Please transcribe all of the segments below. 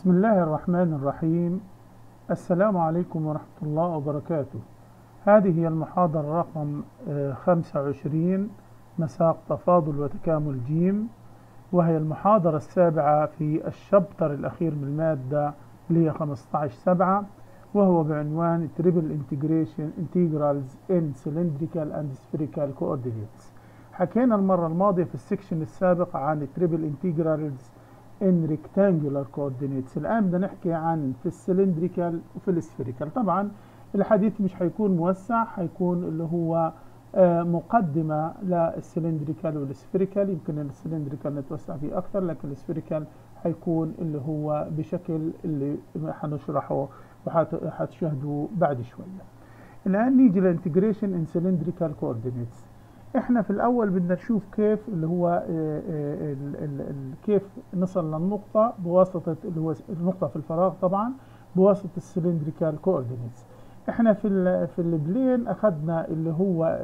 بسم الله الرحمن الرحيم. السلام عليكم ورحمة الله وبركاته. هذه هي المحاضرة رقم 25 مساق تفاضل وتكامل جيم، وهي المحاضرة السابعة في الشابتر الأخير من المادة اللي هي 15/7، وهو بعنوان Triple Integrals in Cylindrical and Spherical Coordinates. حكينا المرة الماضية في السكشن السابق عن Triple Integrals in Rectangular Coordinates. الآن بدنا نحكي عن في السلندريكال وفي السفيريكال. طبعا الحديث مش هيكون موسع، هيكون اللي هو مقدمة للسلندريكال والسفيريكال. يمكن السلندريكال نتوسع فيه أكثر، لكن السفيريكال هيكون اللي هو بشكل اللي هنشرحه وهتشاهدوه بعد شوية. الآن نيجي للانتجريشن ان سلندريكال كوردينيتس. احنا في الأول بدنا نشوف كيف اللي هو كيف نصل للنقطة بواسطة اللي هو النقطة في الفراغ، طبعا بواسطة السلندريكال كوردينيتس. احنا في البلين اخذنا اللي هو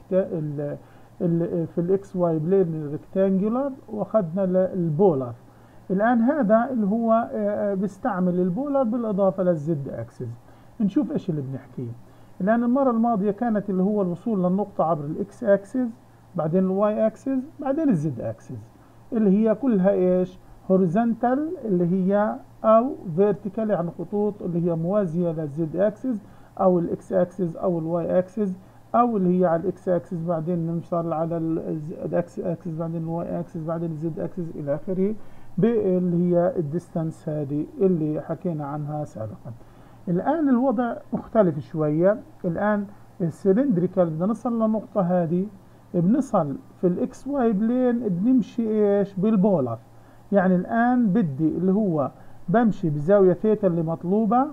في الاكس واي بلين الريكتانجولار، واخذنا البولار. الان هذا اللي هو بيستعمل البولار بالاضافه للزد اكسس. نشوف ايش اللي بنحكيه. الان المره الماضيه كانت اللي هو الوصول للنقطه عبر الاكس اكسس، بعدين الواي اكسس، بعدين الزد اكسس، اللي هي كلها ايش؟ هوريزونتال اللي هي او فيرتيكال، يعني خطوط اللي هي موازيه للزد اكسس او الاكس اكسس او الواي اكسس، او اللي هي على الاكس اكسس بعدين نوصل على الاكس اكسس بعدين الواي اكسس بعدين الزد اكسس الى اخره، اللي هي الديستانس هذه اللي حكينا عنها سابقا. الان الوضع مختلف شويه. الان السلندريكال بدنا نصل للنقطه هذه، بنصل في الاكس واي بلين بنمشي ايش؟ بالبولار. يعني الان بدي اللي هو بمشي بزاويه ثيتا اللي مطلوبه،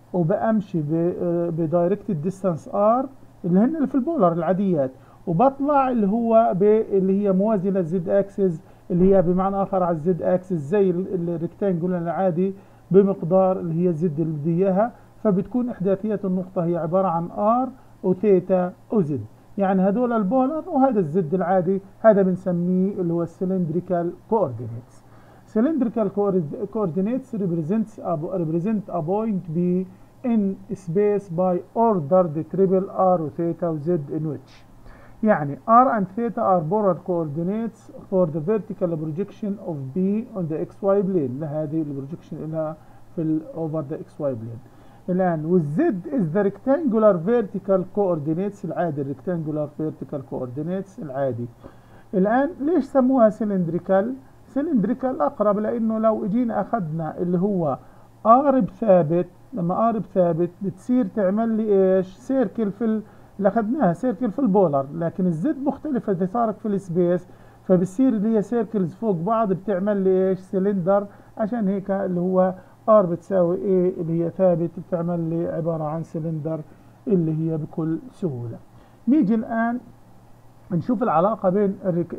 وبمشي بدايركتد ديستانس ار اللي هن اللي في البولار العاديات، وبطلع اللي هو اللي هي موازيه للزد اكسس، اللي هي بمعنى اخر على الزد اكسس زي الريكتانجل العادي بمقدار اللي هي الزد اللي بدي اياها. فبتكون احداثيات النقطه هي عباره عن ار وثيتا وزد، يعني هذول البولار وهذا الزد العادي. هذا بنسميه اللي هو السلندريكال كوردينيتس. Cylindrical coordinates represent a point B in space by ordered triple R وثيتا وZ in which. يعني R and theta are polar coordinates for the vertical projection of B on the XY plane. لهذه البروجكشن لها في over the XY plane. الآن والZ is the rectangular vertical coordinates العادي، rectangular vertical coordinates العادي. الآن ليش سموها cylindrical؟ سلندريكال اقرب، لانه لو اجينا اخذنا اللي هو قارب ثابت، لما قارب ثابت بتصير تعمل لي ايش؟ سيركل في اللي اخذناها سيركل في البولر، لكن الزد مختلفه اذا صارت في السبيس، فبتصير اللي هي سيركلز فوق بعض بتعمل لي ايش؟ سلندر. عشان هيك اللي هو ار بتساوي ايه اللي هي ثابت بتعمل لي عباره عن سلندر اللي هي بكل سهوله. نيجي الان نشوف العلاقه بين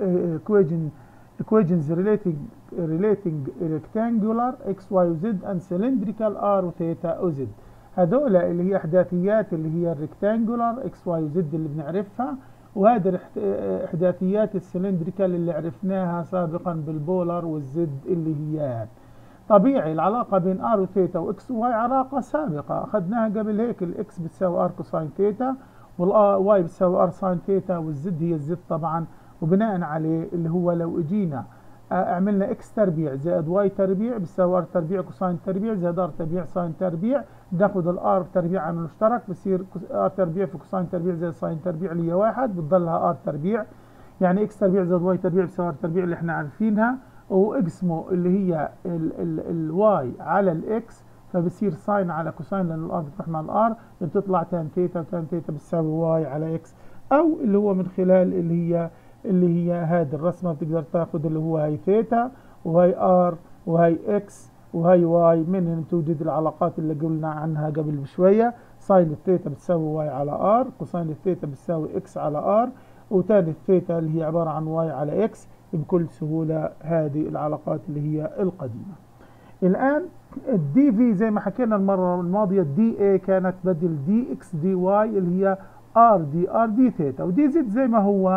equations relating rectangular x, y و z and cylindrical r و theta و z. هذول اللي هي احداثيات اللي هي الريكتانجولار x, y و z اللي بنعرفها، وهذه احداثيات السلندريكال اللي عرفناها سابقا بالبولار والزد اللي هي طبيعي. العلاقة بين r و theta و x و y علاقة سابقة أخذناها قبل هيك. الإكس بتساوي r كوساين ثيتا، والواي بتساوي r ساين ثيتا، والزد هي الزد طبعا. وبناء عليه اللي هو لو اجينا عملنا اكس تربيع زائد واي تربيع بيساوي ار تربيع كوساين تربيع زائد ار تربيع ساين تربيع، بناخذ الار تربيع عامل مشترك بصير ار تربيع في كوساين تربيع زائد ساين تربيع اللي هي واحد، بتضلها ار تربيع. يعني اكس تربيع زائد واي تربيع بيساوي ار تربيع اللي احنا عارفينها، واقسمه اللي هي الواي على الاكس، فبصير ساين على كوساين لان الار بتروح مع الار، بتطلع تان ثيتا، وتان ثيتا بتساوي واي على اكس. او اللي هو من خلال اللي هي هذه الرسمه بتقدر تاخذ اللي هو هاي ثيتا وهي ار وهي اكس وهي واي، منهم توجد العلاقات اللي قلنا عنها قبل بشويه. ساين الثيتا بتساوي واي على ار، كوساين الثيتا بتساوي اكس على ار، وتان الثيتا اللي هي عباره عن واي على اكس. بكل سهوله هذه العلاقات اللي هي القديمه. الان الدي في زي ما حكينا المره الماضيه، الدي اي كانت بدل دي اكس دي واي اللي هي ار دي ثيتا، ودي زد زي ما هو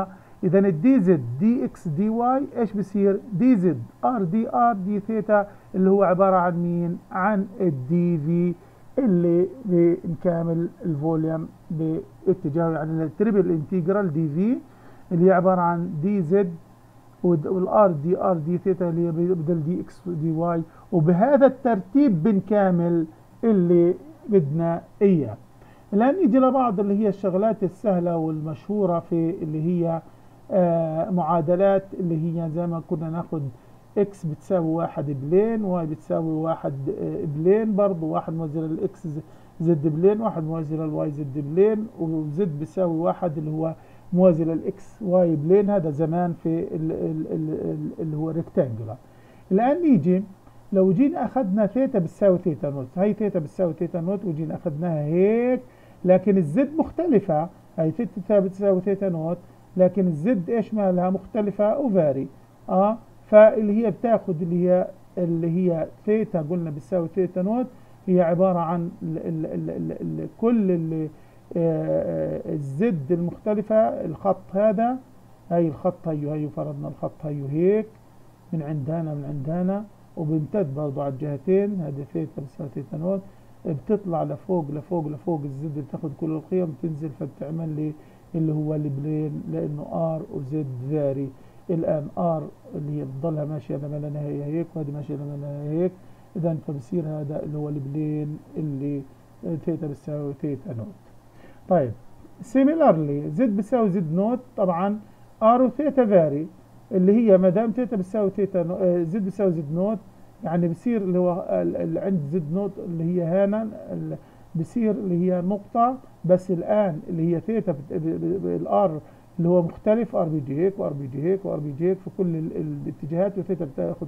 اذا الدي زد دي اكس دي واي ايش بصير؟ دي زد ار دي ار دي ثيتا اللي هو عباره عن مين؟ عن الدي في اللي بنكامل الفوليوم باتجاه يعني التريبل انتجرال دي في اللي هي عباره عن دي زد والار دي ار دي ثيتا اللي هي بدل دي اكس دي واي، وبهذا الترتيب بنكامل اللي بدنا اياه. الان نيجي لبعض اللي هي الشغلات السهله والمشهوره في اللي هي معادلات اللي هي زي ما كنا ناخد اكس بتساوي 1 بلين، واي بتساوي 1 بلين، برضه 1 موازي للاكس زد بلين، 1 موازي للواي زد بلين، وزد بيساوي 1 اللي هو موازي للاكس واي بلين. هذا زمان في اللي هو ريكتانجولار. الان نيجي لو جينا اخذنا ثيتا بتساوي ثيتا نوت، هي ثيتا بتساوي ثيتا نوت وجينا اخذناها هيك، لكن الزد مختلفه، هي ثيتا بتساوي ثيتا نوت لكن الزد ايش مالها؟ مختلفه اوفاري. فاللي هي بتاخد اللي هي ثيتا قلنا بتساوي ثيتا نوت، هي عباره عن كل الزد المختلفه. الخط هذا هي الخط هي فرضنا الخط هيك من عندنا وبيمتد برضه على الجهتين، هذه ثيتا بتساوي ثيتا نوت، بتطلع لفوق لفوق لفوق، الزد بتاخد كل القيم تنزل فبتعمل لي اللي هو البلين، لانه ار وزد فاري. الان ار اللي هي بتضلها ماشيه لما لا نهايه هيك، وهذه ماشيه لما لا نهايه هيك، اذا فبصير هذا اللي هو البلين اللي ثيتا بتساوي ثيتا نوت. طيب سيميلارلي زد بتساوي زد نوت، طبعا ار وثيتا فاري، اللي هي ما دام ثيتا بتساوي ثيتا زد بتساوي زد نوت، يعني بصير اللي هو اللي عند زد نوت اللي هي هنا بصير اللي هي نقطة، بس الآن اللي هي ثيتا الار اللي هو مختلف، ار بي جي هيك وار بي جي هيك وار بي جي هيك في كل الاتجاهات، وثيتا بتاخد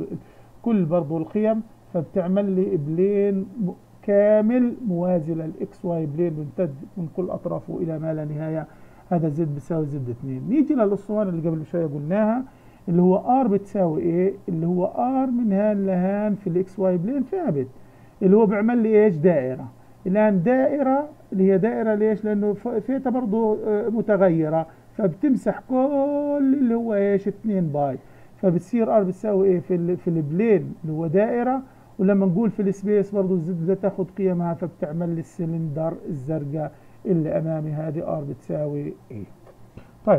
كل برضه القيم، فبتعمل لي بلين كامل موازي للاكس واي بلين بيمتد من كل اطرافه الى ما لا نهايه. هذا زد بيساوي زد 2. نيجي للاسطوانه اللي قبل شويه قلناها اللي هو ار بتساوي ايه؟ اللي هو ار من هان لهان في الاكس واي بلين ثابت، اللي هو بيعمل لي ايش؟ دائره. الان دائره اللي هي دائره ليش؟ لانه ثيتا برضه متغيره، فبتمسح كل اللي هو ايش؟ 2 باي، فبتصير ار بتساوي ايه في البلين اللي هو دائره، ولما نقول في السبيس برضه الزد بدها تاخذ قيمها، فبتعمل لي السلندر الزرقاء اللي امامي هذه ار بتساوي ايه. طيب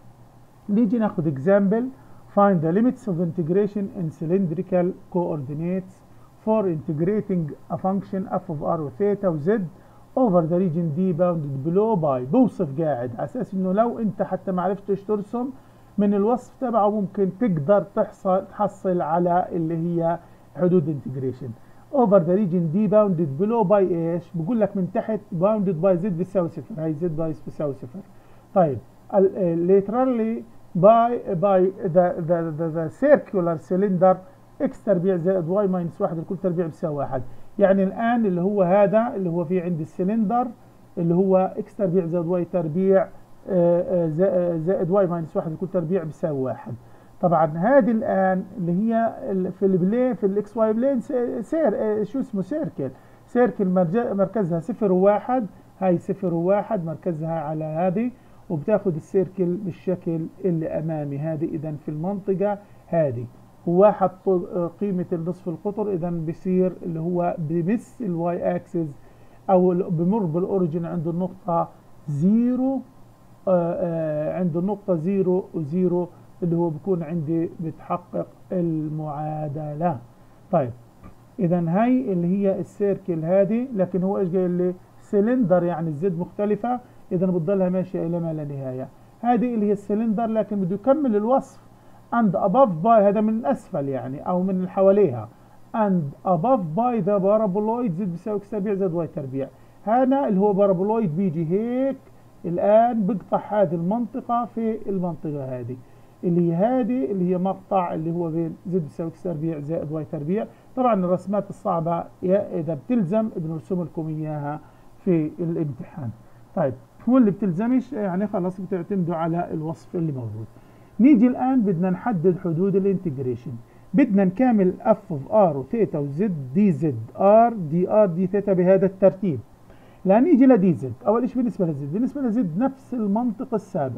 نيجي ناخذ اكزامبل. find the limits of integration in cylindrical coordinates for integrating a function f of r و theta و z over the region d bounded below by. بوصف قاعد على اساس انه لو انت حتى ما عرفتش ترسم من الوصف تبعه ممكن تقدر تحصل على اللي هي حدود انتجريشن. over the region d bounded below by ايش؟ بقول لك من تحت bounded by z بتساوي صفر، هاي z بتساوي صفر. طيب laterally by the circular cylinder x تربيع زائد y minus 1 الكل تربيع بتساوي 1. يعني الان اللي هو هذا اللي هو في عندي السلندر اللي هو x تربيع زائد y تربيع زائد y minus 1 الكل تربيع بتساوي 1. طبعا هذه الان اللي هي في البلين في الاكس واي بلين شو اسمه سيركل مركزها 0 و1، هاي 0 و1 مركزها على هذه، وبتاخد السيركل بالشكل اللي امامي هذه. اذا في المنطقه هذه هو حط قيمه النصف القطر، اذا بصير اللي هو بمس الواي اكسس او بمر بالاوريجن عند النقطه 0 عند النقطه 0 و0 اللي هو بيكون عندي بتحقق المعادله. طيب اذا هي اللي هي السيركل هذه، لكن هو ايش قايل لي؟ سلندر يعني الزد مختلفه، اذا بتضلها ماشيه الى ما لا نهايه. هذه اللي هي السلندر، لكن بده يكمل الوصف and above by، هذا من اسفل يعني او من حواليها، and above by the paraboloid زد بيساوي اكس تربيع زائد واي تربيع. هذا اللي هو بارابولويد بيجي هيك الان بقطع هذه المنطقه في المنطقه هذه اللي هي مقطع اللي هو بين زد بيساوي اكس تربيع زائد واي تربيع. طبعا الرسمات الصعبه اذا بتلزم بنرسم لكم اياها في الامتحان. طيب هو اللي بتلزمش يعني خلاص بتعتمدوا على الوصف اللي موجود. نيجي الان بدنا نحدد حدود الانتجريشن، بدنا نكامل اف اوف ار وثيتا وزد دي زد ار دي ار دي ثيتا بهذا الترتيب. لا نيجي لدي زد، اول شيء بالنسبه لزد، بالنسبه لزد نفس المنطق السابق،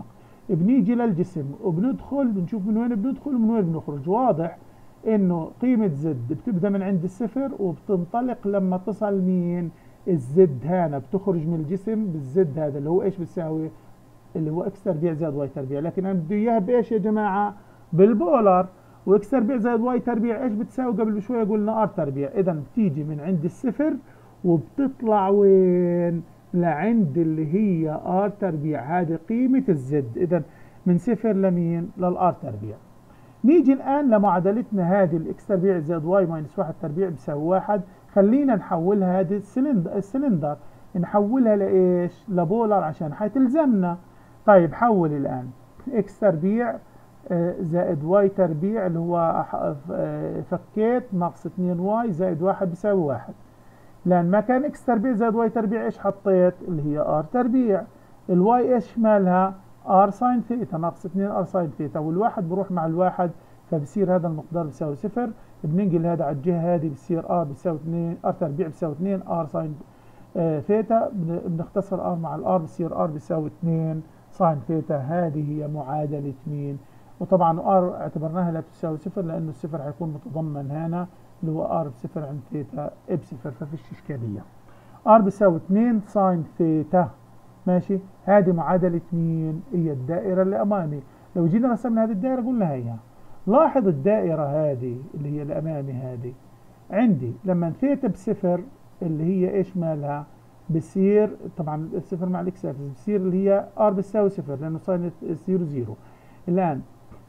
بنيجي للجسم وبندخل بنشوف من وين بندخل ومن وين بنخرج. واضح انه قيمة زد بتبدأ من عند الصفر وبتنطلق لما تصل مين؟ الزد هنا بتخرج من الجسم بالزد هذا اللي هو ايش بتساوي؟ اللي هو اكس تربيع زائد واي تربيع. لكن انا بدي اياها بايش يا جماعة؟ بالبولار. واكس تربيع زائد واي تربيع ايش بتساوي؟ قبل بشوية قلنا ار تربيع. اذا بتيجي من عند الصفر وبتطلع وين؟ لعند اللي هي ار تربيع. هذه قيمة الزد. اذا من صفر لمين؟ للار تربيع. نيجي الآن لمعادلتنا هذه الاكس تربيع زائد واي ماينس واحد تربيع بيساوي واحد. خلينا نحولها هذه السلندر نحولها لإيش؟ لبولر عشان حتلزمنا. طيب حول الآن اكس تربيع زائد واي تربيع اللي هو فكيت ناقص 2 واي زائد واحد بيساوي واحد. لأن مكان اكس تربيع زائد واي تربيع ايش حطيت؟ اللي هي ار تربيع. الواي ايش مالها؟ ار ساين ثيتا ناقص 2 ار ساين ثيتا، والواحد بروح مع الواحد فبصير هذا المقدار بيساوي صفر. بننقل هذا على الجهة هذه بصير ار بيساوي 2 ار تربيع بيساوي 2 ار ساين ثيتا. بنختصر ار مع الار بصير ار بيساوي 2 ساين ثيتا. هذه هي معادلة مين؟ وطبعا ار اعتبرناها لا تساوي صفر لأنه الصفر حيكون متضمن هنا اللي هو ار بصفر عند ثيتا بصفر، ففيش إشكالية. ار بيساوي 2 ساين ثيتا. ماشي. هذه معادلة مين؟ هي الدائرة اللي أمامي. لو جينا رسمنا هذه الدائرة قلنا هيها. لاحظ الدائرة هذه اللي هي الأمامي هذه عندي لما ثيتا بصفر اللي هي إيش مالها؟ بصير طبعا الصفر مع الإكس أكسس بصير اللي هي ار بتساوي صفر لأنه ساين 0 0. الآن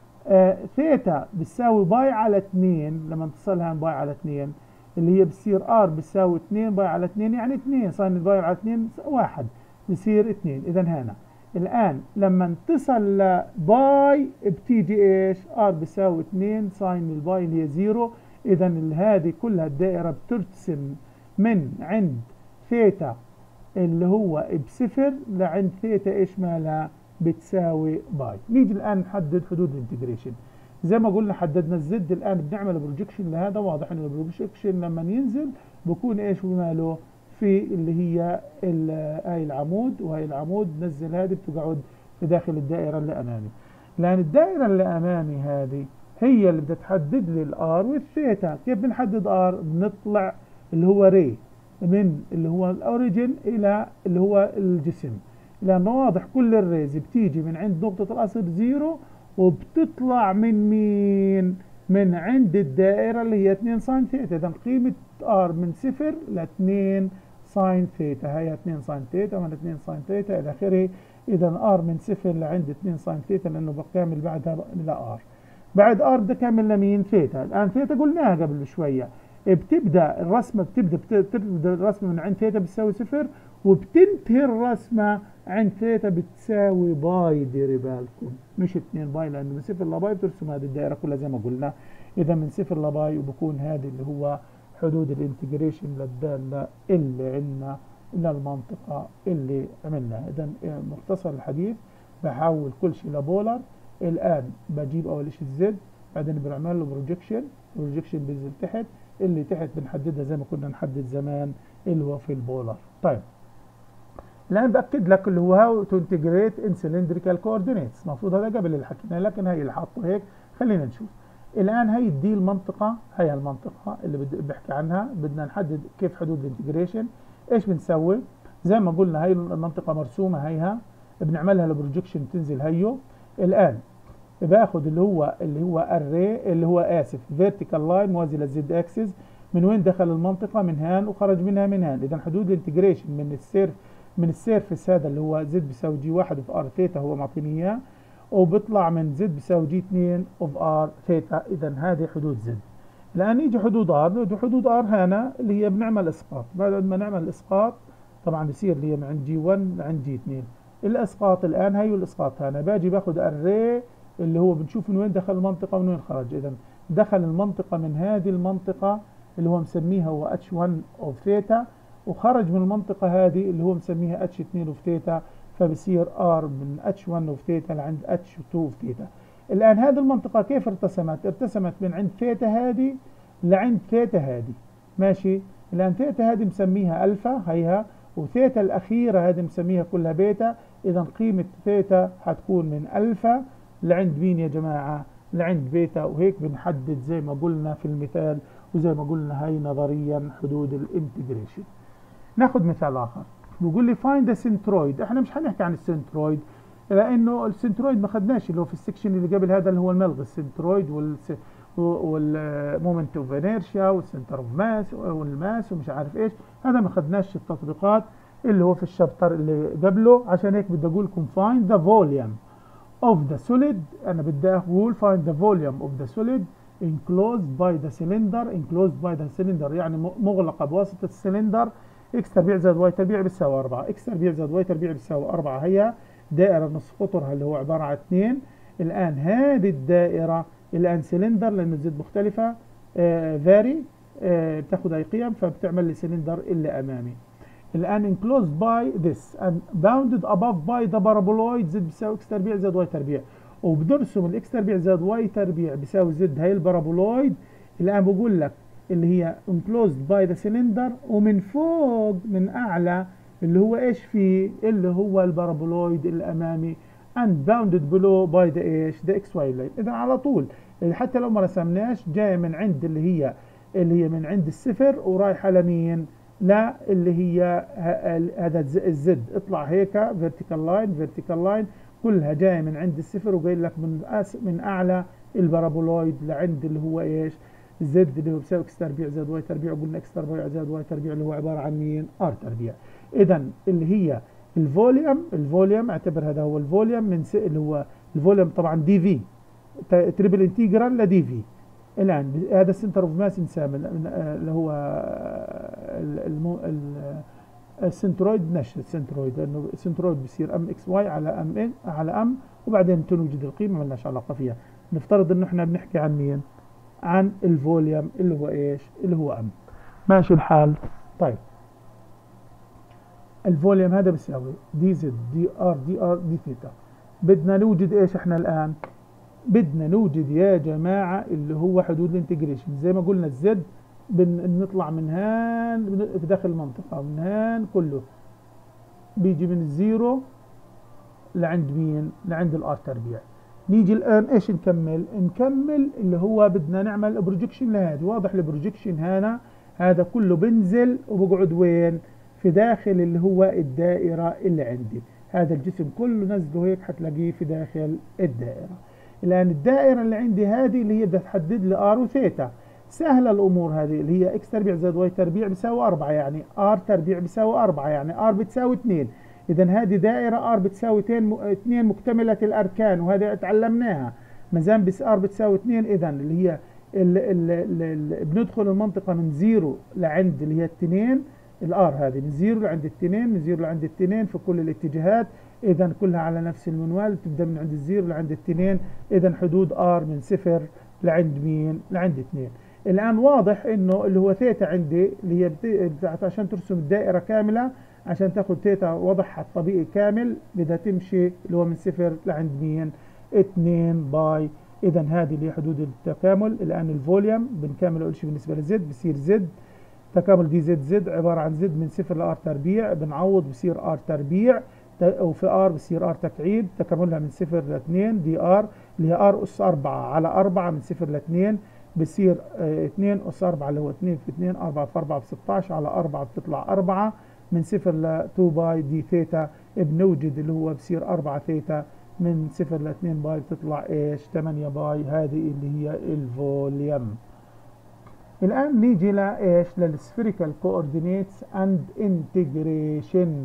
ثيتا بتساوي باي على 2 لما تصلها باي على 2 اللي هي بتصير ار بتساوي 2 باي على 2 يعني 2 ساين الباي على 2 1 بصير 2. إذا هنا الآن لما تصل لباي بتيجي إيش؟ ار بتساوي 2 ساين الباي اللي هي 0. إذا هذه كلها الدائرة بترسم من عند ثيتا اللي هو بصفر لعند ثيتا إيش مالها؟ بتساوي باي. نيجي الآن نحدد حدود الانتجريشن. زي ما قلنا حددنا الزد. الآن بنعمل بروجكشن لهذا. واضح إن البروجكشن لما ينزل بكون إيش بماله؟ في اللي هي هاي العمود وهي العمود نزل هذه بتقعد في داخل الدائرة اللي أمامي. لأن الدائرة اللي أمامي هذه هي اللي بدها تحدد لي الآر والثيتا. كيف بنحدد آر؟ بنطلع اللي هو ري من اللي هو الأوريجين إلى اللي هو الجسم. لأنه واضح كل الريز بتيجي من عند نقطة الأصل 0 وبتطلع من مين؟ من عند الدائرة اللي هي 2 ساين ثيتا. إذا قيمة R من 0 ل 2 ساين ثيتا. هي 2 ساين ثيتا ولا 2 ساين ثيتا إلى آخره. إذا R من 0 لعند 2 ساين ثيتا لأنه بكامل بعدها ل R. بعد R بدها كامل لمين؟ ثيتا. الآن ثيتا قلناها قبل شوية. بتبدأ الرسمة بتبدأ الرسمة من عند ثيتا بتساوي 0 وبتنتهي الرسمة عند ثيتا بتساوي باي. ديري بالكم مش 2 باي لأنه من 0 لباي بترسم هذه الدائرة كلها زي ما قلنا. إذا من 0 لباي وبكون هذه اللي هو حدود الانتجريشن للدالة اللي عندنا إلى المنطقة اللي عملناها. إذا مختصر الحديث بحول كل شيء لبولر. الآن بجيب أول شيء الزد بعدين بنعمل له بروجكشن. البروجكشن بينزل تحت. اللي تحت بنحددها زي ما كنا نحدد زمان اللي هو في البولر. طيب الآن بأكد لك اللي هو هاو تو انتجريت ان سلندريكال كوردينيتس. المفروض هذا قبل اللي حكينا لكن هي اللي حاطه هيك. خلينا نشوف. الآن هي دي المنطقة. هي المنطقة اللي بحكي عنها. بدنا نحدد كيف حدود الانتجريشن. ايش بنسوي؟ زي ما قلنا هي المنطقة مرسومة هيها. بنعملها لبروجكشن تنزل هيو. الآن باخد اللي هو array اللي هو اسف vertical line موازي للزد اكسس. من وين دخل المنطقة؟ من هان وخرج منها من هان. إذا حدود الانتجريشن من السيرفس هذا اللي هو زد بيساوي جي 1 اوف ار ثيتا هو معطيني اياه وبيطلع من زد بيساوي جي 2 اوف ار ثيتا. إذا هذه حدود زد. الآن يجي حدود ار. حدود ار هنا اللي هي بنعمل اسقاط. بعد ما نعمل الاسقاط طبعا بصير اللي هي من عند جي 1 لعند جي 2. الاسقاط الآن هي الاسقاط هنا باجي باخد array اللي هو بنشوف من وين دخل المنطقة ومن وين خرج. إذا دخل المنطقة من هذه المنطقة اللي هو مسميها هو H1 of ثيتا وخرج من المنطقة هذه اللي هو مسميها H2 of ثيتا. فبصير R من H1 of ثيتا لعند H2 of ثيتا. الآن هذه المنطقة كيف ارتسمت؟ ارتسمت من عند ثيتا هذه لعند ثيتا هذه. ماشي. الآن ثيتا هذه مسميها ألفا هيها وثيتا الأخيرة هذه مسميها كلها بيتا. إذا قيمة ثيتا هتكون من ألفا لعند مين يا جماعة؟ لعند بيتا. وهيك بنحدد زي ما قلنا في المثال، وزي ما قلنا هاي نظريا حدود الانتجريشن. ناخد مثال آخر، بيقول لي find the centroid. احنا مش هنحكي عن السنترويد لأنه السنترويد ما خدناش اللي هو في السكشن اللي قبل هذا اللي هو الملغى. السنترويد والمومنت اوف انيرشيا والسنتر اوف ماس والماس ومش عارف ايش، هذا ما خدناش التطبيقات اللي هو في الشابتر اللي قبله. عشان هيك بدي اقول لكم find the volume of the solid. انا بدي اقول find the volume of the solid enclosed by the cylinder. enclosed by the cylinder يعني مغلقة بواسطة السلندر. اكس تربيع زائد واي تربيع بيساوي 4. اكس تربيع زائد واي تربيع بيساوي 4. هي دائرة نصف قطرها اللي هو عبارة عن 2. الآن هذه الدائرة الآن سلندر لأنه الزد مختلفة فاري بتاخد أي قيم فبتعمل لي سلندر اللي أمامي. الآن enclosed by this and bounded above by the paraboloid زد بيساوي اكس تربيع زائد واي تربيع، وبنرسم الاكس تربيع زائد واي تربيع بيساوي زد هي البارابولويد. الآن بقول لك اللي هي enclosed by the cylinder، ومن فوق من أعلى اللي هو إيش فيه اللي هو البارابولويد الأمامي and bounded below by the إيش the xy line. إذا على طول حتى لو ما رسمناش جاية من عند اللي هي من عند الصفر ورايحة لمين؟ لا اللي هي هذا الزد اطلع هيك vertical line كلها جاية من عند الصفر، وقايل لك من أعلى البارابولويد لعند اللي هو إيش؟ زد اللي هو بيساوي اكس تربيع زائد واي تربيع، وقلنا اكس تربيع زائد واي تربيع اللي هو عبارة عن مين؟ ار تربيع. إذا اللي هي الفوليوم اعتبر هذا هو الفوليوم من اللي هو الفوليوم طبعا دي في تريبل انتجرال لدي في. الآن هذا السنتر اوف ماس انسام اللي هو السنترويد نشر السنترويد، لأنه السنترويد بيصير ام اكس واي على ام وبعدين تنوجد القيمة ما لناش علاقة فيها. نفترض انه احنا بنحكي عن مين؟ عن الفوليوم اللي هو ايش؟ اللي هو ام. ماشي الحال؟ طيب الفوليوم هذا بيساوي دي زد دي ار دي ثيتا. بدنا نوجد ايش احنا الان؟ بدنا نوجد يا جماعة اللي هو حدود الانتجريشن. زي ما قلنا الزد بنطلع من هان في داخل المنطقة، من هان كله بيجي من الزيرو لعند مين؟ لعند الار تربيع. نيجي الآن ايش نكمل اللي هو بدنا نعمل بروجكشن لهذه. واضح البروجكشن هذا كله بنزل وبقعد وين؟ في داخل اللي هو الدائرة اللي عندي. هذا الجسم كله نزله هيك هتلاقيه في داخل الدائرة. الآن الدائرة اللي عندي هذه اللي هي بدها تحدد لي ار وثيتا. سهلة الأمور هذه اللي هي اكس تربيع زائد واي تربيع بيساوي 4، يعني ار تربيع بيساوي 4، يعني ار بتساوي 2. إذا هذه دائرة ار بتساوي 2 مكتملة الأركان، وهذه اتعلمناها مازال بس ار بتساوي 2. إذا اللي هي بندخل المنطقة من 0 لعند اللي هي 2. الار هذه من 0 لعند 2، من 0 لعند 2 في كل الاتجاهات. إذا كلها على نفس المنوال، تبدأ من عند 0 لعند 2. إذا حدود ار من 0 لعند مين؟ لعند 2. الآن واضح إنه اللي هو ثيتا عندي اللي هي عشان ترسم الدائرة كاملة، عشان تاخد ثيتا وضعها الطبيعي كامل بدها تمشي اللي هو من 0 لعند مين؟ 2 باي. إذا هذه اللي هي حدود التكامل. الآن الفوليوم بنكمل أول شيء بالنسبة لزد بصير زد تكامل دي زد عبارة عن زد من 0 لار تربيع، بنعوض بصير ار تربيع، وفي ار بصير ار تكعيب تكاملها من 0 ل 2 دي ار اللي هي ار اس 4 على 4 من 0 ل 2 بصير 2 اس 4 اللي هو 2 في 2 4 في 4 ب 16 على 4 بتطلع 4 من 0 ل 2 باي دي ثيتا. بنوجد اللي هو بصير 4 ثيتا من 0 ل 2 باي بتطلع ايش؟ 8 باي. هذه اللي هي الفوليوم. الآن نيجي لإيش؟ للسفيريكال كوردينيتس اند انتجريشن.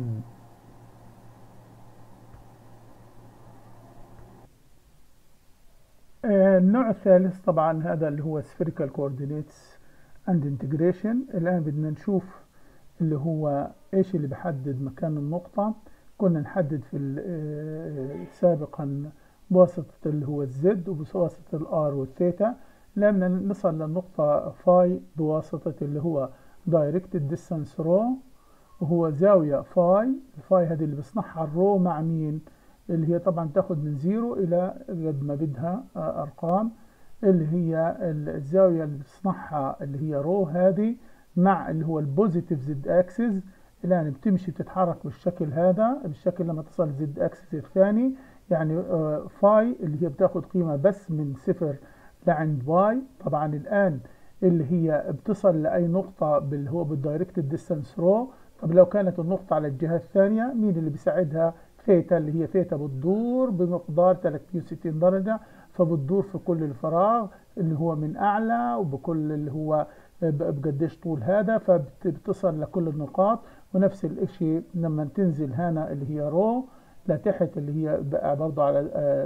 النوع الثالث طبعا هذا اللي هو spherical coordinates and integration. الآن بدنا نشوف اللي هو ايش اللي بحدد مكان النقطة. كنا نحدد في سابقا بواسطة اللي هو الزد وبواسطة الار والثيتا. لما نصل للنقطة فاي بواسطة اللي هو directed distance رو، وهو زاوية فاي. الفاي هذه اللي بصنعها الرو مع مين؟ اللي هي طبعا تاخد من 0 إلى قد ما بدها أرقام، اللي هي الزاوية اللي بتصنعها اللي هي رو هذه مع اللي هو البوزيتيف زد اكسس الآن بتمشي بتتحرك بالشكل هذا، بالشكل لما تصل زد اكسس الثاني، يعني فاي اللي هي بتاخد قيمة بس من 0 لعند واي. طبعا الآن اللي هي بتصل لأي نقطة اللي هو بالدايركتد ديستانس رو. طب لو كانت النقطة على الجهة الثانية، مين اللي بيساعدها؟ ثيتا، اللي هي ثيتا بتدور بمقدار 360 درجة، فبتدور في كل الفراغ اللي هو من أعلى، وبكل اللي هو بقديش طول هذا، فبتصل لكل النقاط. ونفس الاشي لما تنزل هنا اللي هي رو لتحت، اللي هي بقى برضو على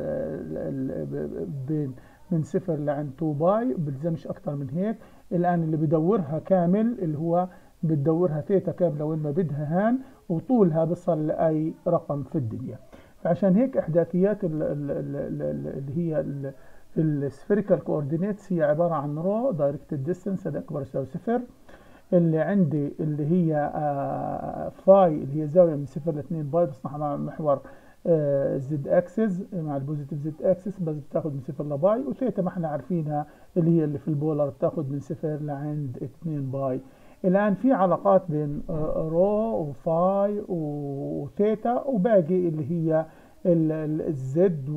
بين من 0 لعند 2 باي، بلزمش اكتر من هيك. الان اللي بدورها كامل اللي هو بتدورها ثيتا كامله وين ما بدها هان، وطولها بصل لاي رقم في الدنيا. فعشان هيك احداثيات اللي هي السفيريكال كوردينيتس هي عباره عن رو دايركتد ديستانس هذا اكبر يساوي 0. اللي عندي اللي هي فاي اللي هي زاويه من 0 ل 2 باي، بصنعها مع محور زد اكسس مع البوزيتيف زد اكسس، بس بتاخد من 0 لباي. وثيتا ما احنا عارفينها اللي هي اللي في البولر بتاخد من 0 لعند 2 باي. الان في علاقات بين رو وفاي وثيتا، وباقي اللي هي الزد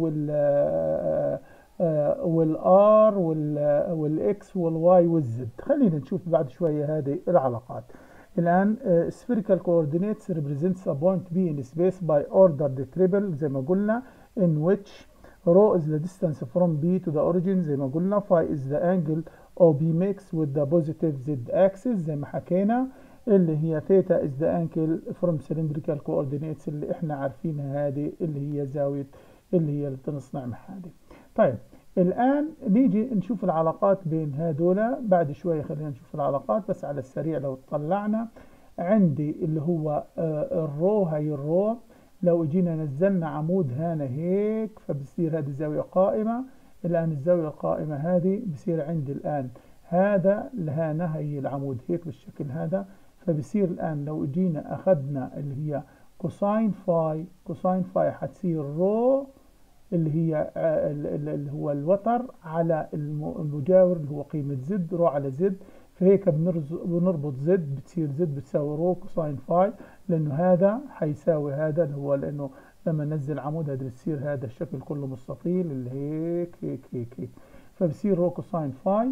والار والاكس والواي والزد. خلينا نشوف بعد شويه هذه العلاقات. الان spherical coordinates represents a point B in space by ordered triple زي ما قلنا، in which rho is the distance from B to the origin زي ما قلنا، phi is the angle OB makes with the positive Z axis زي ما حكينا، اللي هي theta is the angle from cylindrical coordinates اللي احنا عارفينها، هذه اللي هي زاوية اللي هي اللي بنصنع مع هذه. طيب الآن نيجي نشوف العلاقات بين هذولا بعد شوية. خلينا نشوف العلاقات بس على السريع. لو طلعنا عندي اللي هو الرو، هي الرو لو جينا نزلنا عمود هنا هيك فبصير هذه زاوية قائمة. الآن الزاوية القائمة هذه بصير عندي الآن هذا لهنا هي العمود هيك بالشكل هذا. فبصير الآن لو جينا أخذنا اللي هي كوساين فاي، كوساين فاي حتصير رو اللي هي اللي هو الوتر على المجاور اللي هو قيمة زد، رو على زد. فهيك بنربط زد بتصير زد بتساوي رو كوساين فاي، لأنه هذا حيساوي هذا اللي هو، لأنه لما ننزل عمود هذا بتصير هذا الشكل كله مستطيل اللي هيك هيك هيك هيك، فبصير رو كوساين فاي.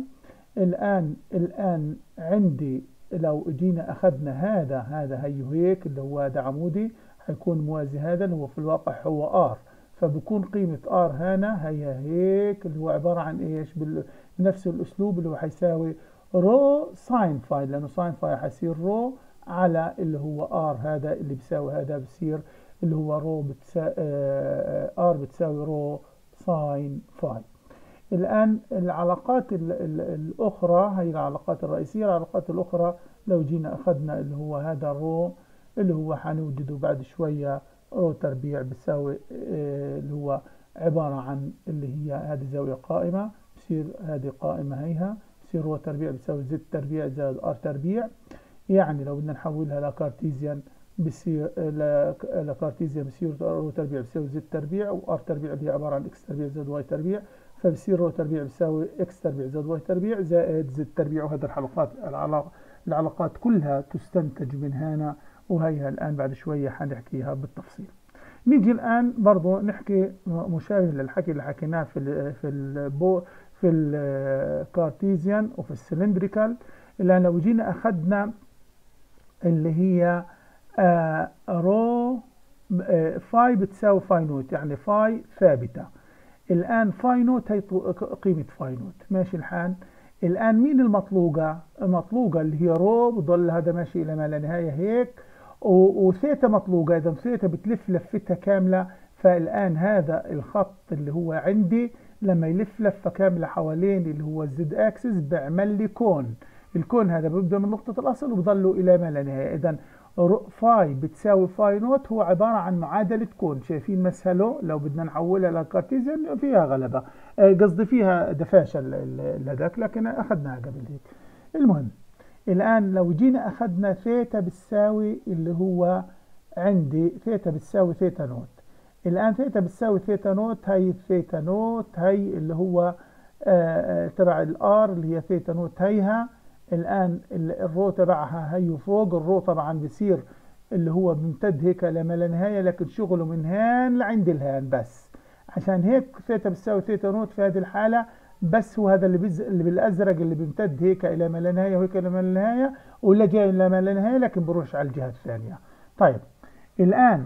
الآن عندي لو جينا أخذنا هذا هي هيك اللي هو هذا عمودي حيكون موازي هذا اللي هو في الواقع هو ار، فبكون قيمة ار هنا هي هيك اللي هو عبارة عن ايش؟ بنفس الاسلوب اللي هو حيساوي رو ساين فاي، لانه ساين فاي حيصير رو على اللي هو ار هذا اللي بيساوي هذا، بصير اللي هو رو ار بتساوي رو ساين فاي. الآن العلاقات الأخرى هي العلاقات الرئيسية. العلاقات الأخرى لو جينا أخذنا اللي هو هذا الرو اللي هو حنوجده بعد شوية، رو تربيع بتساوي اللي هو عبارة عن اللي هي هذه زاوية قائمة، بصير هذه قائمة هيها، بصير رو تربيع بتساوي زد تربيع زائد ار تربيع. يعني لو بدنا نحولها لكارتيزيان بصير لكارتيزيان بصير رو تربيع بتساوي زد تربيع، وار تربيع اللي هي عبارة عن اكس تربيع زائد واي تربيع، فبصير رو تربيع بتساوي اكس تربيع زائد واي تربيع زائد زد تربيع. وهذه العلاقات كلها تستنتج من هنا، وهيها الآن بعد شوية حنحكيها بالتفصيل. نيجي الآن برضو نحكي مشابه للحكي اللي حكيناه في الكارتيزيان وفي السلندريكال. الآن لو جينا أخذنا اللي هي رو فاي بتساوي فاي نوت، يعني فاي ثابتة. الآن فاي نوت هي قيمة فاي نوت، ماشي الحال. الآن مين المطلوقة؟ المطلوقة اللي هي رو بضل هذا ماشي إلى ما لا نهاية هيك، وثيتا مطلوقة، إذا ثيتا بتلف لفتها كاملة. فالآن هذا الخط اللي هو عندي لما يلف لفة كاملة حوالين اللي هو الزد اكسس بيعمل لي كون. الكون هذا بيبدأ من نقطة الأصل وبضله إلى ما لا نهاية. إذا فاي بتساوي فاي نوت هو عبارة عن معادلة كون. شايفين مسهله؟ لو بدنا نحولها لكارتيزيان فيها غلبة، قصدي فيها دفاشة لذاك، لكن أخذناها قبل هيك. المهم الآن لو جينا أخذنا ثيتا بتساوي اللي هو عندي ثيتا بتساوي ثيتا نوت. الآن ثيتا بتساوي ثيتا نوت، هي ثيتا نوت هي اللي هو تبع الار اللي هي ثيتا نوت هيها. الآن الرو تبعها هي فوق، الرو طبعا بصير اللي هو بيمتد هيك لما لا نهاية، لكن شغله من هان لعند الهان بس. عشان هيك ثيتا بتساوي ثيتا نوت في هذه الحالة. بس هو هذا اللي بالازرق اللي بيمتد هيك الى ما لا نهاية وهيك الى ما لا نهاية، ولا جاي الى ما لا نهاية لكن بروح على الجهة الثانية. طيب الان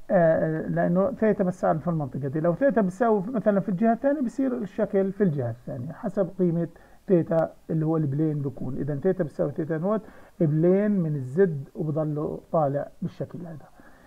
لانه ثيتا بس في المنطقة دي، لو ثيتا بتساوي مثلا في الجهة الثانية بصير الشكل في الجهة الثانية حسب قيمة ثيتا اللي هو البلين بيكون. اذا ثيتا بتساوي ثيتا نوت بلين من الزد وبضله طالع بالشكل هذا.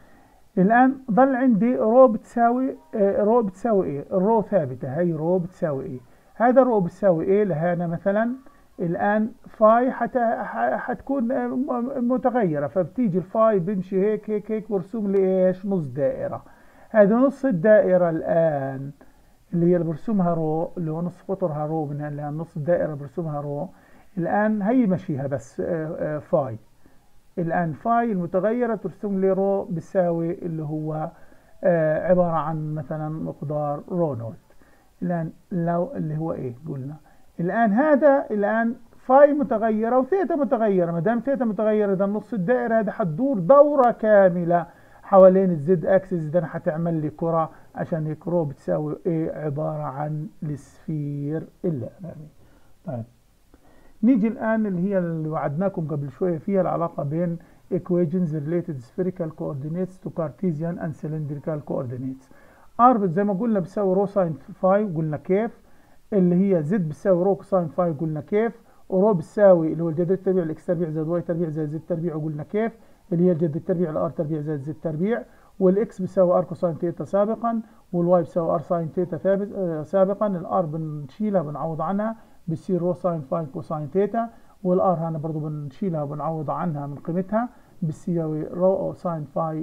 الان ضل عندي رو بتساوي ايه؟ الرو ثابته، هي رو بتساوي ايه؟ هذا رو بتساوي ايه لهنا مثلا. الان فاي حتكون متغيره، فبتيجي الفاي بمشي هيك هيك هيك برسوم لي ايش؟ نص دائره. هذا نص الدائره الان اللي هي اللي برسمها رو، اللي هو نص قطرها رو، من الان نص الدائره برسمها رو. الان هي مشيها بس فاي. الآن فاي المتغيرة ترسم لي رو بيساوي اللي هو عبارة عن مثلا مقدار رو نوت. الآن لو اللي هو إيه قلنا الآن هذا الآن فاي متغيرة وثيتا متغيرة. ما دام ثيتا متغيرة إذا نص الدائرة هذه حتدور دورة كاملة حوالين الزد أكسس. إذا حتعمل لي كرة. عشان هيك رو بتساوي إيه؟ عبارة عن السفير اللي أمامي. طيب نيجي الآن اللي هي اللي وعدناكم قبل شوية فيها العلاقة بين equations related spherical coordinates to Cartesian and cylindrical coordinates. R زي ما قلنا بتساوي رو ساين فاي، قلنا كيف. اللي هي زد بتساوي رو كوساين فاي، قلنا كيف. ورو بتساوي اللي هو الجذر التربيع الاكس تربيع زائد واي تربيع زائد زد تربيع، وقلنا كيف. اللي هي الجذر التربيع الار تربيع زائد زد تربيع. والاكس بتساوي ار كوساين ثيتا سابقا، والواي بتساوي ار ساين ثيتا سابقا. الار بنشيلها بنعوض عنها بتصير رو ساين فاي كوساين ثيتا، والار هنا برضو بنشيلها وبنعوض عنها من قيمتها بتساوي رو ساين فاي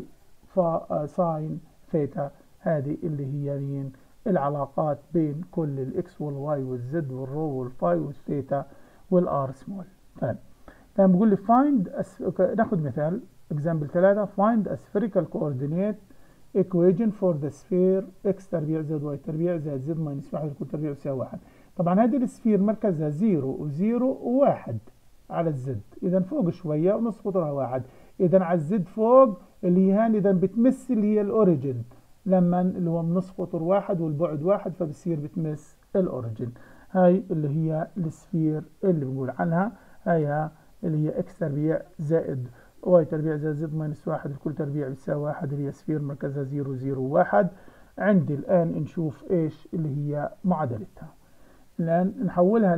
ساين ثيتا. هذه اللي هي مين؟ العلاقات بين كل الاكس والواي والزد والرو والفاي والثيتا والار سمول. طيب لما بقول لي find ناخذ مثال example 3. find a spherical coordinate equation for the sphere x تربيع زائد y تربيع زائد z minus 1 كل تربيع يساوي 1. طبعا هذه السفير مركزها 0 و0 و1 على الزد، اذا فوق شويه ونص قطرها 1. اذا على الزد فوق اللي هي اذا بتمس اللي هي الاوريجن، لما اللي هو من نص قطر 1 والبعد 1 فبصير بتمس الاوريجن. هاي اللي هي السفير اللي بنقول عنها هي اللي هي اكس تربيع زائد واي تربيع زائد زد ماينس 1 كل تربيع بتساوي 1، اللي هي سفير مركزها 0 0 1. عندي الآن نشوف ايش اللي هي معادلتها. الآن نحولها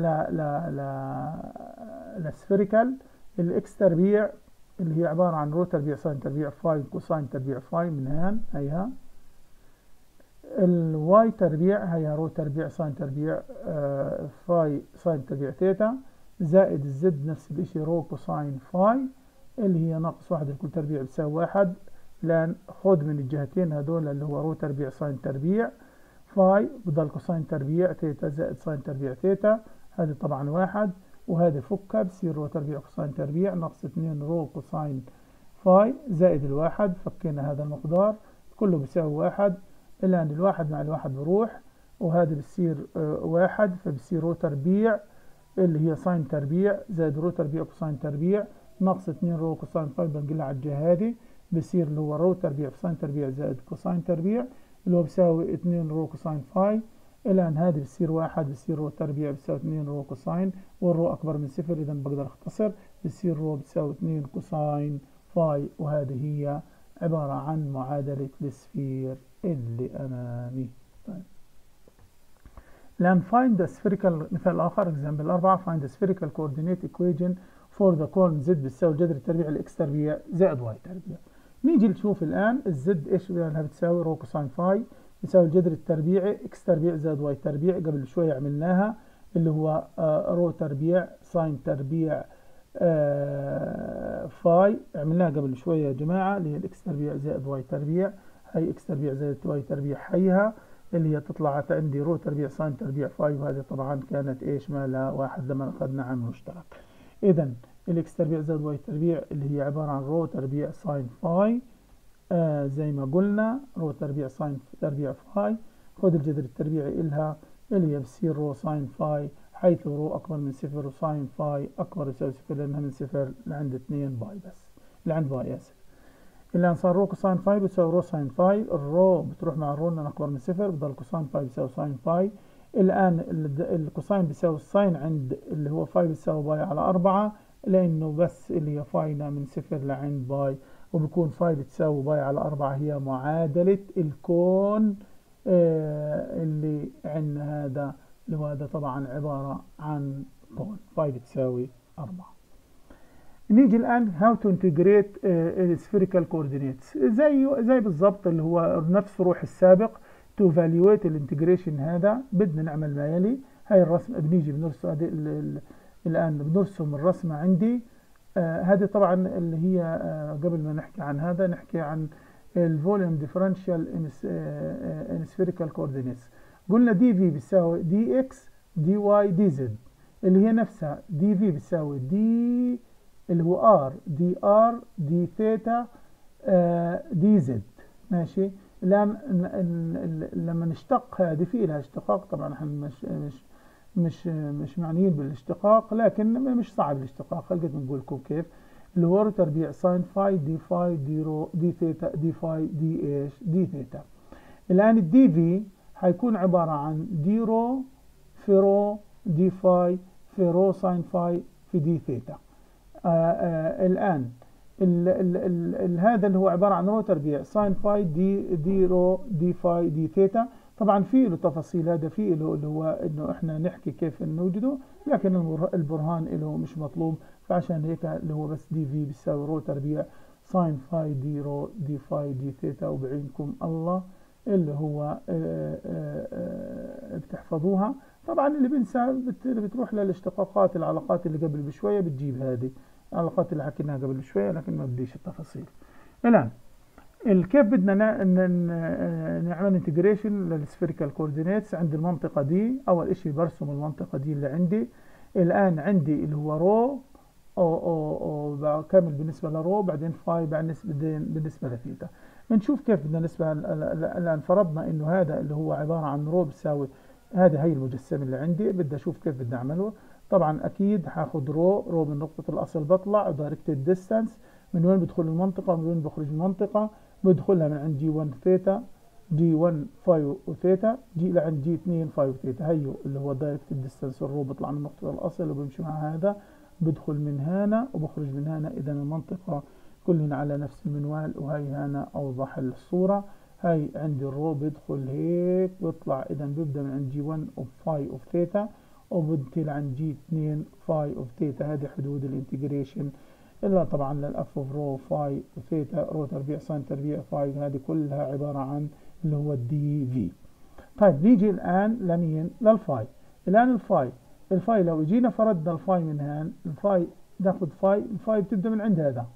لسفيريكال. الاكس تربيع اللي هي عبارة عن رو تربيع ساين تربيع فاي كوساين تربيع فاي من هان هيها. الواي تربيع هي رو تربيع ساين تربيع فاي ساين تربيع ثيتا، زائد الزد نفس الاشي رو كوساين فاي اللي هي ناقص 1 لكل تربيع بتساوي 1. الآن خذ من الجهتين هذول اللي هو رو تربيع ساين تربيع فاي بضل كوساين تربيع ثيتا زائد ساين تربيع ثيتا، هذه طبعا 1 وهذه فكها بصير رو تربيع كوساين تربيع ناقص 2 رو كوساين فاي زائد الواحد. فكينا هذا المقدار كله بيساوي 1. الآن الواحد مع الواحد بروح وهذه بتصير 1، فبصير رو تربيع اللي هي ساين تربيع زائد رو تربيع كوساين تربيع ناقص 2 رو كوساين فاي بنقلها على الجهة هذه بصير اللي هو رو تربيع كوساين تربيع زائد كوساين تربيع اللي هو بيساوي 2 رو كوساين فاي. الآن هذه بتصير 1 بتصير رو تربيع بتساوي 2 رو كوساين، والرو أكبر من 0 إذا بقدر أختصر بتصير رو بتساوي 2 كوساين فاي. وهذه هي عبارة عن معادلة السفير اللي أمامي. طيب الآن find the spherical مثال آخر example 4. find the spherical coordinate equation for the cone z بتساوي جذر التربيع الاكس تربيع زائد واي تربيع. نيجي نشوف الآن الزد ايش لأنها بتساوي رو كوساين فاي بتساوي الجذر التربيعي اكس تربيع زائد واي تربيع. قبل شوية عملناها اللي هو رو تربيع ساين تربيع فاي عملناها قبل شوية يا جماعة اللي هي الاكس تربيع زائد واي تربيع. هي اكس تربيع زائد واي تربيع حيها اللي هي تطلعت عندي رو تربيع ساين تربيع فاي، وهذه طبعا كانت ايش ما لها واحد لما اخذنا عنه مشترك. اذا الاكس تربيع زائد واي تربيع اللي هي عبارة عن رو تربيع ساين فاي زي ما قلنا رو تربيع ساين تربيع فاي. خذ الجذر التربيعي إلها اللي هي بتصير رو ساين فاي حيث رو أكبر من 0 وساين فاي أكبر يساوي 0 لأنها من 0 لعند 2 باي بس لعند باي آسف. الآن صار رو كوساين فاي بيساوي رو ساين فاي، الرو بتروح مع الرو لأن أكبر من صفر، بضل كوساين فاي بيساوي ساين فاي. الآن الكوساين بيساوي الساين عند اللي هو فاي بيساوي باي على 4، لأنه بس اللي هي فاينا من صفر لعند باي، وبكون فاي بتساوي باي على 4 هي معادلة الكون اللي عندنا هذا، اللي هو هذا طبعا عبارة عن كون فاي بتساوي 4. نيجي الآن how to integrate spherical coordinates، زي بالظبط اللي هو نفس روح السابق. to evaluate الانتجريشن هذا بدنا نعمل ما يلي. هاي الرسم بنيجي بنرسم الآن بنرسم الرسمة عندي. هذه طبعا اللي هي قبل ما نحكي عن هذا نحكي عن الفوليوم ديفرنشال ان spherical coordinates. قلنا دي في بيساوي دي اكس دي واي دي زد، اللي هي نفسها دي في بيساوي دي اللي هو ار دي ار دي ثيتا دي زد. ماشي. الان لما نشتق هذه في لها اشتقاق، طبعا احنا مش معنيين بالاشتقاق، لكن مش صعب الاشتقاق، خلينا نقول لكم كيف. اللي هو رو تربيع ساين فاي دي رو دي ثيتا دي فاي دي ايش دي ثيتا. الان الدي في حيكون عباره عن دي رو في رو دي فاي في رو ساين فاي في دي ثيتا. الآن هذا اللي هو عبارة عن رو تربيع ساين فاي دي رو دي فاي دي ثيتا. طبعا في له تفاصيل، هذا في له اللي هو انه احنا نحكي كيف نوجده، لكن البرهان له مش مطلوب، فعشان هيك اللي هو بس دي في بيساوي رو تربيع ساين فاي دي رو دي فاي دي ثيتا، وبعينكم الله اللي هو بتحفظوها. طبعا اللي بنسى بتروح للاشتقاقات العلاقات اللي قبل بشوية بتجيب هذه العلاقات اللي حكيناها قبل بشوية، لكن ما بديش التفاصيل. الآن كيف بدنا نعمل انتجريشن للسفيريكال كوردينيتس عند المنطقة دي. أول إشي برسم المنطقة دي اللي عندي. الآن عندي اللي هو رو أو كامل بالنسبة لرو، بعدين فاي بالنسبة لثيتا. نشوف كيف بدنا نسبة. الآن فرضنا إنه هذا اللي هو عبارة عن رو بيساوي هذا، هي المجسم اللي عندي، بدي أشوف كيف بدي أعمله. طبعا أكيد هاخد رو من نقطة الأصل بطلع دايركتد ديستانس، من وين بدخل المنطقة من وين بخرج المنطقة. بدخلها من عند جي 1 ثيتا جي 1 فاي وثيتا جي لعند جي 2 فاي وثيتا. هيو اللي هو دايركتد ديستانس، الرو بيطلع من نقطة الأصل وبيمشي مع هذا، بدخل من هنا وبخرج من هنا. إذا المنطقة كلهن على نفس المنوال، وهي هنا أوضح الصورة. هاي عندي الرو بدخل هيك بيطلع، إذا بيبدأ من عند جي 1 اوف فاي اوف ثيتا وبنتهي لعند جي 2 فاي اوف ثيتا. هذه حدود الانتجريشن، إلا طبعا للأف اوف رو فاي وثيتا رو تربيع ساين تربيع فاي، هذه كلها عبارة عن اللي هو الدي في. طيب نيجي الآن لمين؟ للفاي. الآن الفاي لو جينا فردنا الفاي من هان، الفاي ناخذ الفاي بتبدأ من عند هذا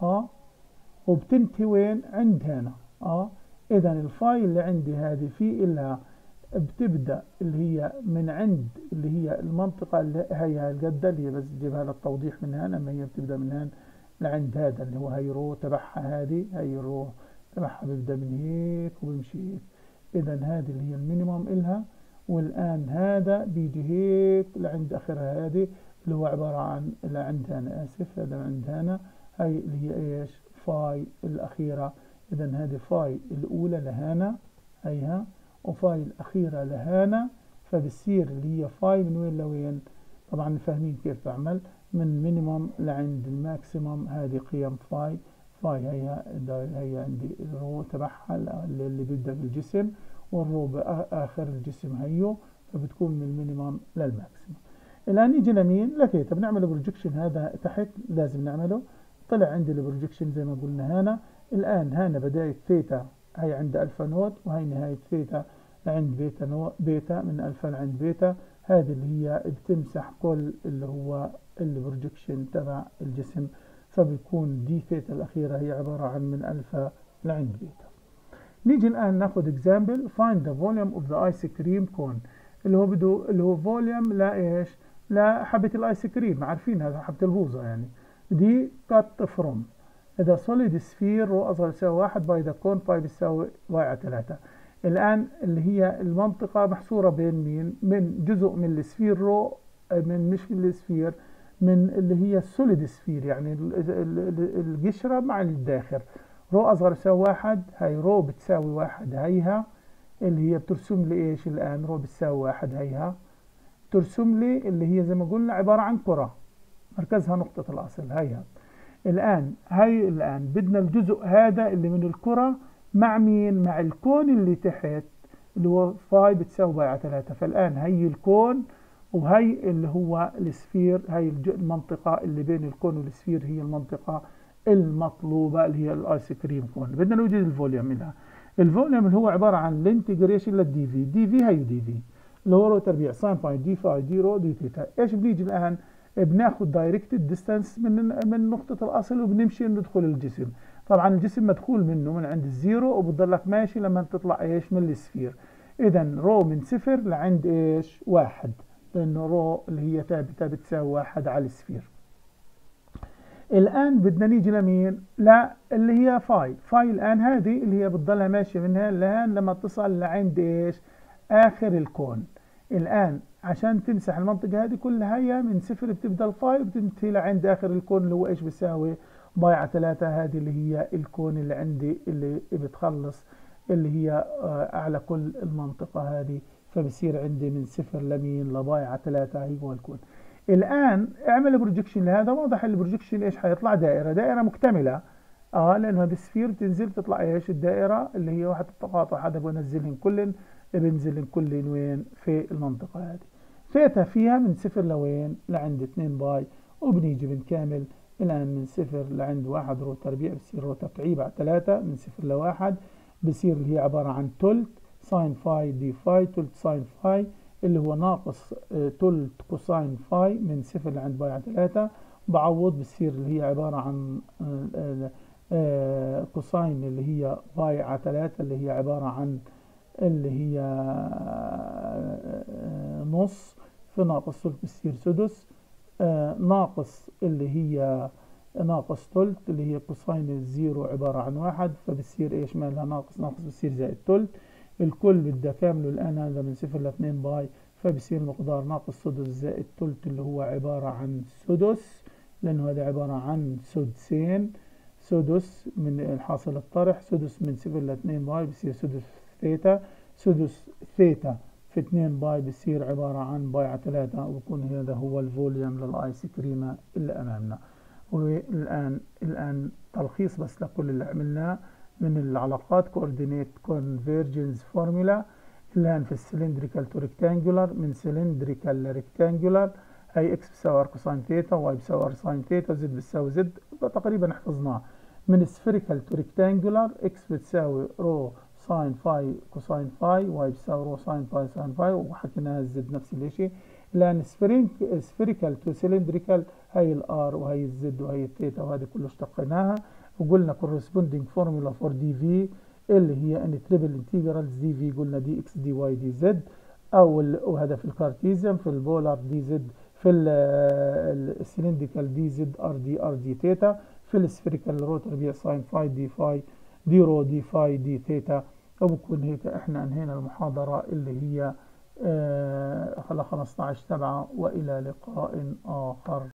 وبتنتهي وين؟ عند هنا إذا الفاي اللي عندي هذه في إلها بتبدأ اللي هي من عند اللي هي المنطقة اللي هي القد اللي هي بس جيبها للتوضيح من هان، أما هي بتبدأ من هان لعند هذا اللي هو هي رو تبعها، هي الرو تبعها بيبدأ من هيك وبيمشي هيك. إذا هذه اللي هي المينيمم إلها، والآن هذا بيجي هيك لعند آخرها، هذه اللي هو عبارة عن لعند هنا، آسف هذا عند هنا، هاي اللي هي إيش؟ فاي الأخيرة. إذا هذه فاي الأولى لهنا هيها، وفاي الأخيرة لهنا، فبصير اللي هي فاي من وين لوين؟ طبعا فاهمين كيف بعمل، من مينيمم لعند الماكسيمم. هذه قيم فاي هي عندي الرو تبعها اللي بيبدأ بالجسم، والرو بآخر الجسم هيو، فبتكون من المينيمم للماكسيمم. الآن نيجي لمين؟ لثيتا. بنعمل البروجكشن هذا تحت لازم نعمله. طلع عندي البروجكشن زي ما قلنا هنا. الآن هنا بداية ثيتا هي عند ألفا نوت، وهي نهاية ثيتا عند بيتا من ألفا لعند بيتا. هذه اللي هي بتمسح كل اللي هو البروجكشن تبع الجسم، فبيكون دي ثيتا الأخيرة هي عبارة عن من ألفا لعند بيتا. نيجي الآن ناخد example find the volume of the ice cream cone، اللي هو فوليوم لا إيش؟ لا حبة الآيس كريم، عارفين هذا حبة البوظة يعني. دي cut from إذا solid sphere رو أصغر يساوي 1 باي ذا كون باي بيساوي باي على 3. الآن اللي هي المنطقة محصورة بين مين؟ من جزء من السفير رو، مش من السفير، من اللي هي السوليد سفير يعني القشرة مع الداخل، رو أصغر يساوي واحد، هاي رو بتساوي واحد هيها اللي هي بترسم لي إيش الآن؟ رو بتساوي واحد هيها ترسم لي اللي هي زي ما قلنا عبارة عن كرة مركزها نقطة الأصل هيها. الآن بدنا الجزء هذا اللي من الكرة مع مين؟ مع الكون اللي تحت اللي هو فاي بتساوي باي على 3. فالآن هي الكون وهي اللي هو السفير، هي المنطقة اللي بين الكون والسفير هي المنطقة المطلوبة اللي هي الايس كريم كون. بدنا نوجد الفوليوم لها. الفوليوم اللي هو عبارة عن الانتجريشن للدي في، دي في هي دي في اللي هو رو تربيع ساين باي دي فاي دي رو دي ثيتا. ايش بنيجي الآن؟ بناخذ دايركتد ديستانس من نقطة الأصل وبنمشي ندخل الجسم. طبعا الجسم مدخول منه من عند الزيرو وبتضلك ماشي لما تطلع ايش؟ من السفير. إذا رو من صفر لعند ايش؟ واحد، لأنه رو اللي هي ثابتة بتساوي واحد على السفير. الآن بدنا نيجي لمين؟ لا اللي هي فاي. فاي الآن هذه اللي هي بتضلها ماشية من هون لهون لما تصل لعند ايش؟ آخر الكون. الآن عشان تمسح المنطقة هذه كلها هي من صفر بتبدأ الفاي وبتنتهي لعند آخر الكون اللي هو ايش بيساوي؟ باي على 3. هذه اللي هي الكون اللي عندي اللي بتخلص اللي هي أعلى كل المنطقة هذه، فبصير عندي من صفر لمين؟ لباي على 3 هي هو الكون. الآن اعمل بروجكشن لهذا. واضح البروجكشن ايش حيطلع؟ دائرة مكتملة. لأنه هذه السفير بتنزل تطلع ايش؟ الدائرة اللي هي واحد التقاطع هذا بنزلهم كلن بنزل كل وين؟ في المنطقة هذه. ثيتا فيها من صفر لوين؟ لعند 2 باي. وبنيجي بنكامل الآن من صفر لعند 1 رو تربيع بصير رو تكعيب على 3 من صفر لواحد بصير اللي هي عبارة عن تلت ساين فاي دي فاي تلت ساين فاي اللي هو ناقص تلت كوساين فاي من صفر لعند باي على 3. بعوض بصير اللي هي عبارة عن كوساين اللي هي باي على 3 اللي هي عبارة عن اللي هي نص في ناقص ثلث بتصير سدس ناقص اللي هي ناقص ثلث اللي هي كوساين الزيرو عبارة عن واحد فبتصير ايش مالها؟ ناقص بتصير زائد ثلث. الكل بدي كامله الآن هذا من صفر ل 2 باي فبصير مقدار ناقص سدس زائد ثلث اللي هو عبارة عن سدس، لأنه هذا عبارة عن سدسين. سدس من الحاصل الطرح سدس من صفر ل 2 باي بصير سدس ثيتا. سدس ثيتا في 2 باي بصير عبارة عن باي على 3 وبكون هذا هو الفوليوم للآيس كريمة اللي أمامنا. والآن تلخيص بس لكل اللي عملناه من العلاقات كوردينيت كونفيرجنس فورمولا. الآن في السلندريكال تو ريكتانجولار من سلندريكال لريكتانجولار هي اكس بتساوي ار كوساين ثيتا واي بتساوي ار ساين ثيتا وزد بتساوي زد تقريبا حفظناه. من سفيريكال تو ريكتانجولار اكس بتساوي رو ساين فاي كوساين فاي واي بتساوي رو ساين فاي ساين فاي وحكيناها الزد نفس الشيء. الآن سفيريكال تو سلندريكال هي الار وهي الزد وهي الثيتا وهذه كله اشتقيناها وقلنا corresponding formula for دي في اللي هي ان تريبل انتجرالز دي في قلنا دي اكس دي واي دي زد وهذا في الكارتيزيان. في البولار دي زد في السلندريكال دي زد ار دي ثيتا. في السفيريكال رو تربيع ساين فاي دي فاي دي رو دي فاي دي ثيتا. وبكون هيك احنا انهينا المحاضرة اللي هي 15/7 والى لقاء اخر.